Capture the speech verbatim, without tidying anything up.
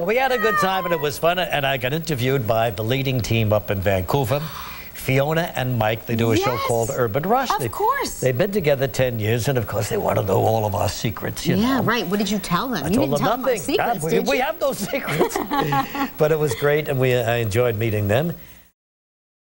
Well, we had a good time and it was fun, and I got interviewed by the leading team up in Vancouver. Fiona and Mike, they do a yes, show called Urban Rush. Of they, course. They've been together ten years, and of course they want to know all of our secrets, you yeah, know. right. What did you tell them? I you told didn't them tell nothing. them our secrets, we, did we you? have no secrets. But it was great, and we I enjoyed meeting them.